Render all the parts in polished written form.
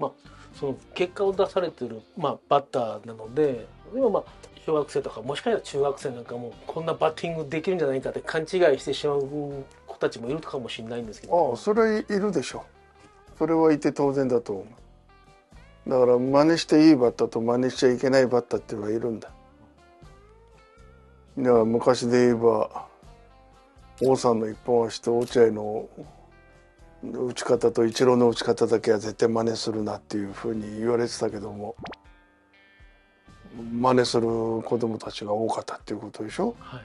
まあ、その結果を出されてる、バッターなので、でも小学生とかもしかしたら中学生なんかもこんなバッティングできるんじゃないかって勘違いしてしまう子たちもいるかもしれないんですけど。 ああ、それはいるでしょ。それはいて当然だと思う。だから真似していいバッターと真似しちゃいけないバッターっていうのがいるんだ。だから昔で言えば王さんの一本足と落合の打ち方とイチローの打ち方だけは絶対真似するなっていうふうに言われてたけども、真似する子供たちが多かったっていうことでしょ。 はい、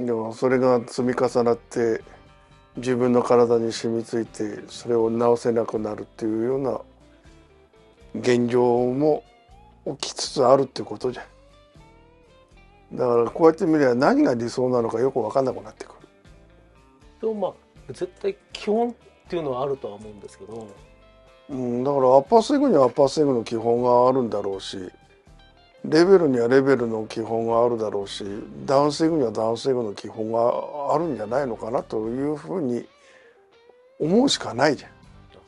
でもそれが積み重なって自分の体に染みついてそれを直せなくなるっていうような現状も起きつつあるっていうことじゃん。だからこうやって見れば何が理想なのかよく分かんなくなってくる。 でも絶対基本っていうのはあるとは思うんですけど、 だからアッパースイングにはアッパースイングの基本があるんだろうし、レベルにはレベルの基本があるだろうし、ダウンスイングにはダウンスイングの基本があるんじゃないのかなというふうに思うしかないじゃん。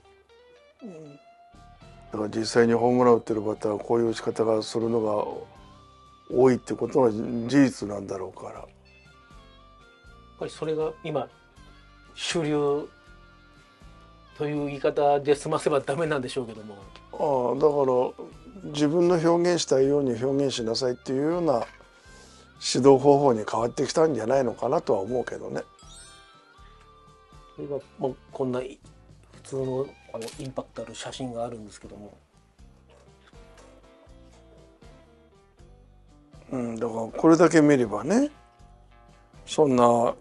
だから実際にホームラン打ってるバッターはこういう打ち方がするのが多いってことは事実なんだろうから。 やっぱりそれが今主流という言い方で済ませばダメなんでしょうけども。 だから自分の表現したいように表現しなさいっていうような指導方法に変わってきたんじゃないのかなとは思うけどね。 それがこんな普通のインパクトある写真があるんですけども、 だからこれだけ見ればね、そんな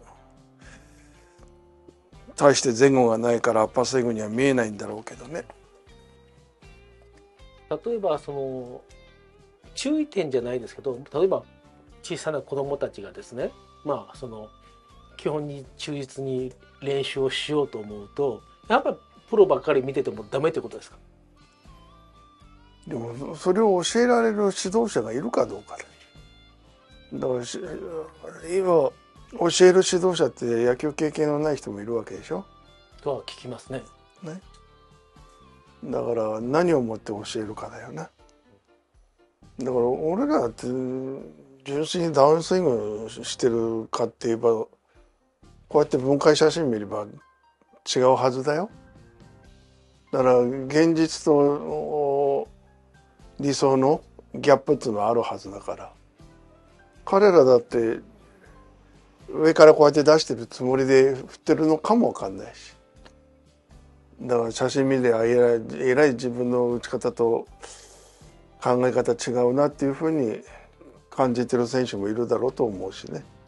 大して前後がないからアッパースイングには見えないんだろうけどね。 例えばその注意点じゃないですけど、例えば小さな子供たちがですね、その基本に忠実に練習をしようと思うと、やっぱプロばっかり見ててもダメってことですか？ でもそれを教えられる指導者がいるかどうかだから今教える指導者って野球経験のない人もいるわけでしょ。 とは聞きますね。 ね。だから何をもって教えるかだよね。だから俺らって純粋にダウンスイングしてるかって言えばこうやって分解写真見れば違うはずだよ。だから現実と理想のギャップっていうのはあるはずだから、彼らだって上からこうやって出してるつもりで振ってるのかもわかんないし、だから写真見てえらい自分の打ち方と考え方違うなっていうふうに感じてる選手もいるだろうと思うしね。